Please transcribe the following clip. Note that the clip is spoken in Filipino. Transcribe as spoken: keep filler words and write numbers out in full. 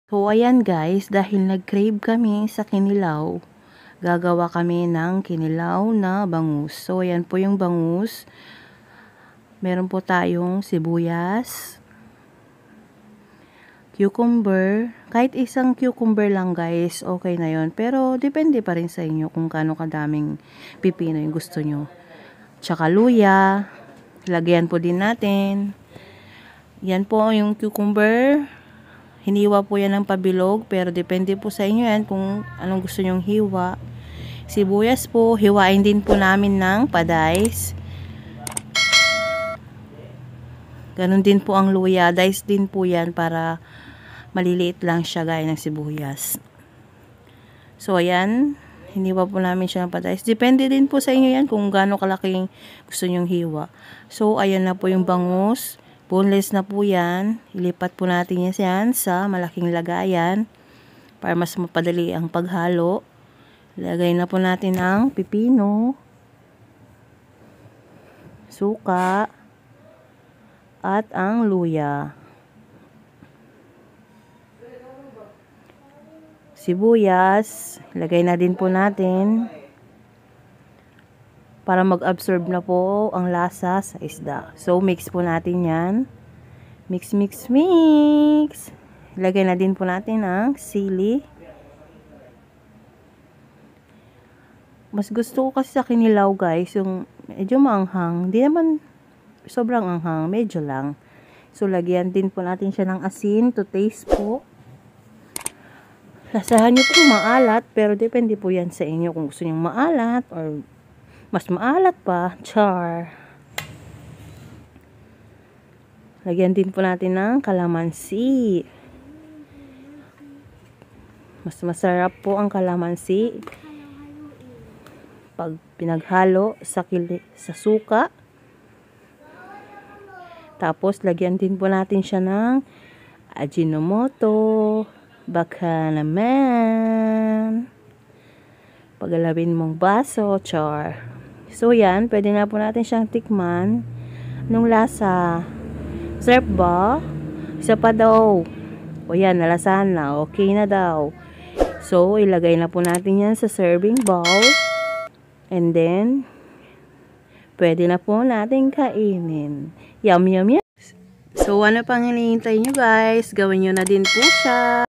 So, ayan guys, dahil nag-crave kami sa kinilaw, gagawa kami ng kinilaw na bangus. So, ayan po yung bangus. Meron po tayong sibuyas, cucumber. Kahit isang cucumber lang guys, okay na yon. Pero, depende pa rin sa inyo kung gaano kadaming pipino yung gusto nyo. Tsaka luya. Lagyan po din natin. Yan po yung cucumber. Hiniwa po yan ng pabilog, pero depende po sa inyo yan kung anong gusto nyong hiwa. Sibuyas po, hiwain din po namin ng padice. Ganon din po ang luya, dice din po yan para maliliit lang siya gaya ng sibuyas. So ayan, hiniwa po namin siya ng padice. Depende din po sa inyo yan kung gaano kalaking gusto nyong hiwa. So ayan na po yung bangus. Boneless na po yan. Ilipat po natin yan sa malaking lagayan para mas mapadali ang paghalo. Ilagay na po natin ang pipino, suka, at ang luya. Sibuyas. Ilagay na din po natin para mag-absorb na po ang lasa sa isda. So, mix po natin yan. Mix, mix, mix. Ilagay na din po natin ang sili. Mas gusto ko kasi sa kinilaw guys, yung medyo maanghang. Hindi naman sobrang anghang, medyo lang. So, lagyan din po natin siya ng asin to taste po. Lasahan nyo po maalat, pero depende po yan sa inyo kung gusto nyo maalat or mas maalat pa, char. Lagyan din po natin ng kalamansi. Mas masarap po ang kalamansi pag pinaghalo sa, kili sa suka. Tapos, lagyan din po natin siya ng Ajinomoto. Baka naman. Pagalawin mong baso, char. So, yan. Pwede na po natin siyang tikman. Anong lasa? Sarap ba? Isa pa daw. O yan, nalasahan na. Okay na daw. So, ilagay na po natin yan sa serving bowl. And then, pwede na po natin kainin. Yum, yum, yum. So, ano pang hinihintay nyo guys? Gawin nyo na din po siya.